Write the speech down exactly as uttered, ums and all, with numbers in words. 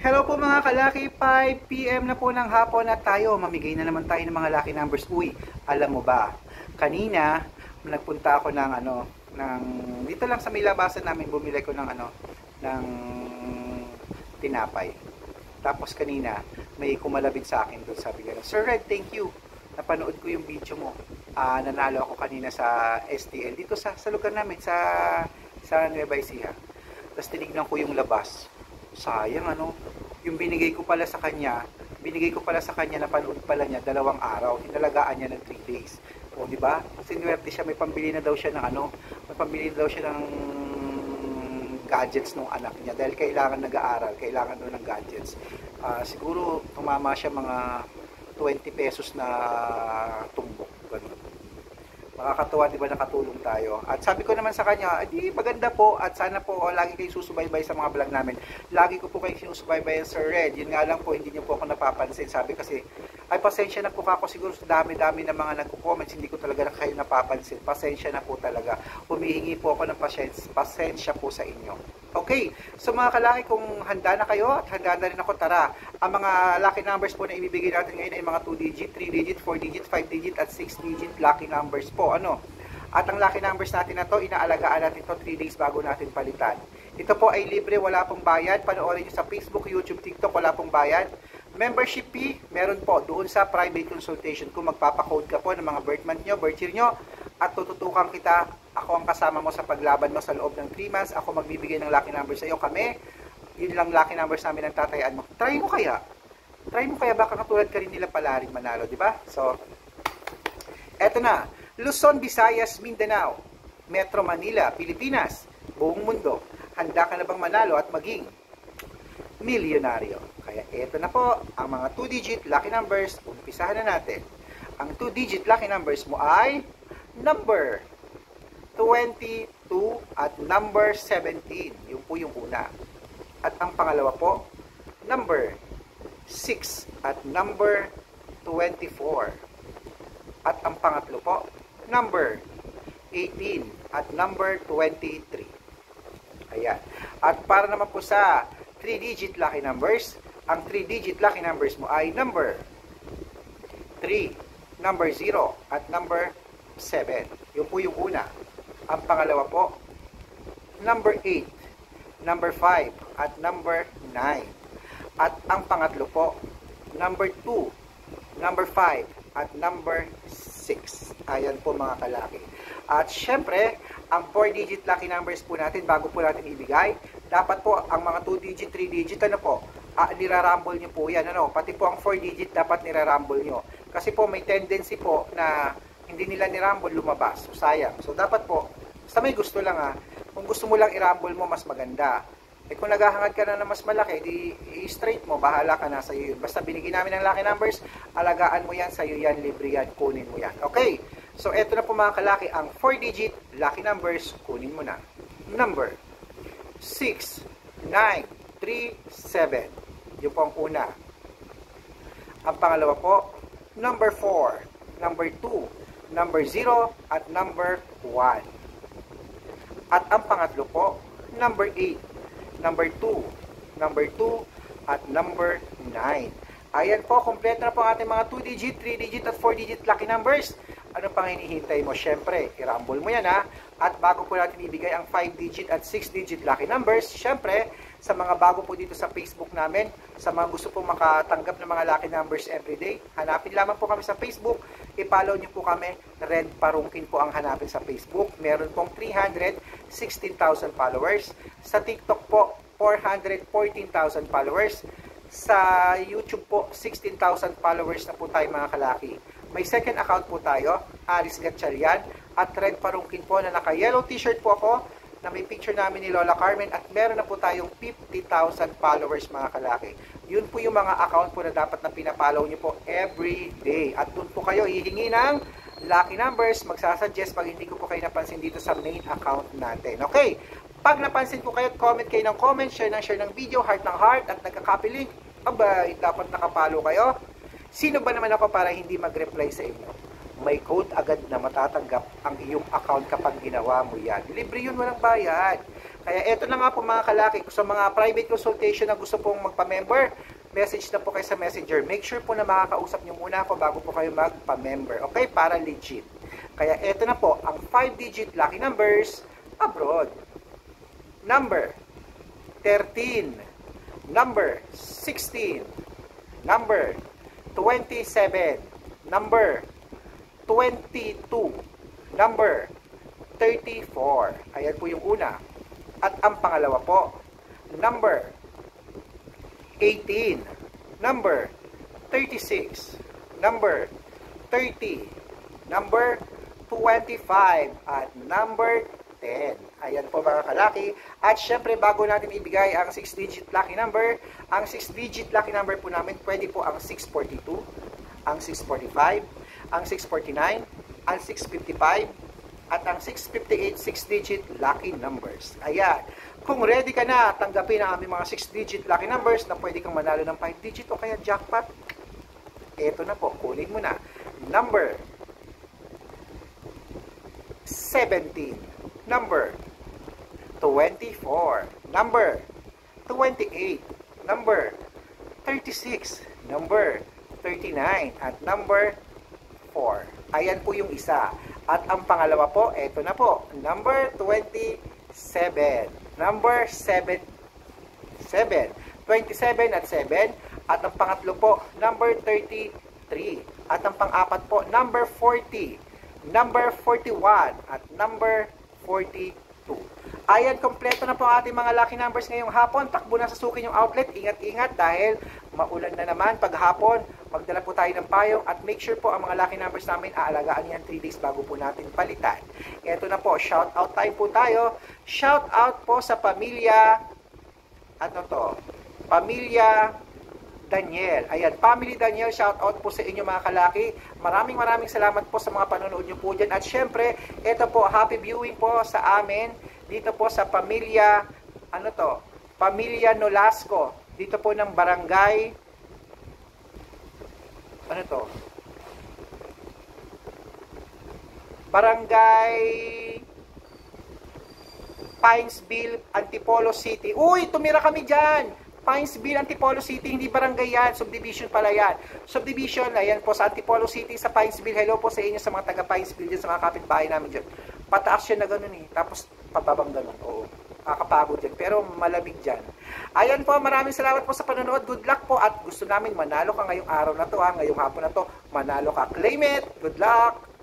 Hello po mga kalaki, five p m na po ng hapon at tayo, mamigay na naman tayo ng mga lucky numbers. Uy, alam mo ba, kanina, nagpunta ako ng ano, ng, dito lang sa may labasan namin, bumili ko ng ano, ng tinapay. Tapos kanina, may kumalabit sa akin doon, sabi gano'n, Sir Red, thank you. Napanood ko yung video mo. Uh, nanalo ako kanina sa S T L, dito sa, sa lugar namin, sa, sa Nueva Ecija. Tapos tinignan ko yung labas. Sayang ano, yung binigay ko pala sa kanya, binigay ko pala sa kanya na panood pala niya dalawang araw, inalagaan niya ng three days. O di ba? Sinuwerte siya, may pambili na daw siya ng ano, may pambili na daw siya ng gadgets ng anak niya dahil kailangan nag-aaral, kailangan daw ng gadgets. Uh, siguro tumama siya mga twenty pesos na tumbok, ganun. Makakatuwa, di ba, nakatulong tayo. At sabi ko naman sa kanya, di maganda po at sana po oh, lagi kayo susubaybay sa mga vlog namin. Lagi ko po kayo sinusubaybayan, Sir Red. Yun nga lang po, hindi niyo po ako napapansin. Sabi kasi, ay pasensya na po ako siguro sa dami-dami ng mga nagko-comments, hindi ko talaga na kayo napapansin. Pasensya na po talaga. Humihingi po ako ng pasensya, pasensya po sa inyo. Okay, so mga kalaki, kung handa na kayo at handa na rin ako, tara. Ang mga lucky numbers po na ibibigay natin ngayon ay mga two digit, three digit, four digit, five digit at six digit lucky numbers po. Ano? At ang lucky numbers natin na to, inaalagaan natin to three days bago natin palitan. Ito po ay libre, wala pong bayad. Panoorin nyo sa Facebook, YouTube, TikTok, wala pong bayad. Membership fee, meron po doon sa private consultation. Kung magpapakode ka po ng mga birth month nyo, birth year nyo, at tututukan kita, ako ang kasama mo sa paglaban mo sa loob ng three months, ako magbibigay ng lucky numbers sa iyo, kami, yun lang lucky numbers namin ang tatayaan mo. Try mo kaya? Try mo kaya, baka katulad ka rin nila pala rin manalo, di ba? So, eto na, Luzon, Visayas, Mindanao, Metro Manila, Pilipinas, buong mundo, handa ka na bang manalo at maging milyonaryo? Kaya eto na po, ang mga two digit lucky numbers, umpisahan na natin. Ang two digit lucky numbers mo ay number twenty-two at number seventeen. Yun po yung una. At ang pangalawa po, number six at number twenty-four. At ang pangatlo po, number eighteen at number twenty-three. Ayan. At para naman po sa three digit lucky numbers, ang three digit lucky numbers mo ay number three, number zero at number seven. Yun po yung una. Ang pangalawa po, number eight, number five, at number nine. At ang pangatlo po, number two, number five, at number six. Ayan po mga kalaki. At syempre, ang four digit lucky numbers po natin, bago po natin ibigay, dapat po ang mga two digit, three digit, ano po, ah, nirarumble nyo po yan. Ano? Pati po ang four digit dapat nirarumble nyo. Kasi po may tendency po na hindi nila ni-rumble lumabas. So, sayang. So, dapat po, basta may gusto lang ha, kung gusto mo lang i-rumble mo, mas maganda. Eh, kung naghahangad ka na na mas malaki, di i-straight mo, bahala ka na sa iyo yun. Basta binigyan namin ng lucky numbers, alagaan mo yan, sa iyo yan, libre yan, kunin mo yan. Okay? So, eto na po mga kalaki, ang four digit lucky numbers, kunin mo na. Number six, nine, three, seven. Yun po ang una. Ang pangalawa po, number four, number two, number zero, at number one. At ang pangatlo po, number eight, number two, number two, at number nine. Ayan po, kompleto na po ang ating mga two digit, three digit, at four digit lucky numbers. Ano pang hinihintay mo? Syempre, i-rumble mo yan ha. At bago po natin ibigay ang five digit at six digit lucky numbers, syempre, sa mga bago po dito sa Facebook namin, sa mga gusto po makatanggap ng mga lucky numbers everyday, hanapin lamang po kami sa Facebook, i-follow nyo po kami, Red Parungkin po ang hanapin sa Facebook. Meron pong three hundred sixteen thousand followers. Sa TikTok po, four hundred fourteen thousand followers. Sa YouTube po, sixteen thousand followers na po tayo mga kalaki. May second account po tayo, Aris Gatchalian, at Red Parungkin po na naka-yellow t-shirt po ako, na may picture namin ni Lola Carmen, at meron na po tayong fifty thousand followers mga kalaki. Yun po yung mga account po na dapat na pinapollow nyo po every day. At doon po kayo hihingi ng lucky numbers, magsasuggest pag hindi ko po kayo napansin dito sa main account natin. Okay, pag napansin po kayo, comment kayo ng comment, share ng share ng video, heart ng heart, at nagka-copy link, abay, dapat nakapalo kayo. Sino ba naman ako para hindi mag-reply sa inyo? May code agad na matatanggap ang iyong account kapag ginawa mo yan. Libre yun, walang bayad. Kaya eto na nga po mga kalaki, sa mga private consultation na gusto pong magpa-member, message na po kayo sa messenger. Make sure po na makakausap nyo muna ako bago po kayo magpa-member. Okay? Para legit. Kaya eto na po, ang five digit lucky numbers abroad. Number thirteen. Number sixteen. Number twenty-seven. Number twenty-two. Number thirty-four. Ayan po yung una. At ang pangalawa po, number eighteen. Number thirty-six. Number thirty. Number twenty-five. At number ten. Ayan po mga kalaki. At syempre bago natin ibigay ang six digit lucky number, ang six digit lucky number po namin, pwede po ang six forty-two, ang six forty-five, ang six forty-nine, ang six fifty-five, at ang six fifty-eight six digit lucky numbers. Ayan. Kung ready ka na, tanggapin ang aming mga six digit lucky numbers na pwede kang manalo ng five digit o kaya jackpot. Ito na po, kunin mo na. Number seventeen. Number twenty-four. Number twenty-eight. Number thirty-six. Number thirty-nine. At number four. Ayan po yung isa. At ang pangalawa po, eto na po. Number twenty-seven. Number seven. seven. twenty-seven at seven. At ang pangatlo po, number thirty-three. At ang pang-apat po, number forty. Number forty-one. At number forty-two. Ayan, kompleto na po ang ating mga lucky numbers ngayong hapon. Takbo na sa sukin yung outlet. Ingat-ingat dahil maulan na naman paghapon. Magdala po tayo ng payong at make sure po ang mga lucky numbers namin aalagaan yan three days bago po natin palitan. Ito na po, shout out time po tayo. Shout out po sa pamilya, ano to, pamilya Daniel. Ayan, Family Daniel, shout out po sa inyo mga kalaki. Maraming maraming salamat po sa mga panonood nyo po dyan. At syempre, ito po, happy viewing po sa amin. Dito po sa pamilya, ano to, Pamilya Nolasco. Dito po ng barangay, ano to, Barangay Pinesville, Antipolo City. Uy, tumira kami dyan! Pinesville, Antipolo City, hindi barangay yan, subdivision pala yan. Subdivision, ayan po sa Antipolo City, sa Pinesville. Hello po sa inyo sa mga taga Pinesville dyan, sa mga kapitbahay namin dyan. Pataas yan na ganun eh, tapos pababang ganun. Oo, kakapagod dyan, pero malamig dyan. Ayan po, maraming salamat po sa panonood. Good luck po at gusto namin manalo ka ngayong araw na to, ha? Ngayong hapon na to, manalo ka. Claim it! Good luck!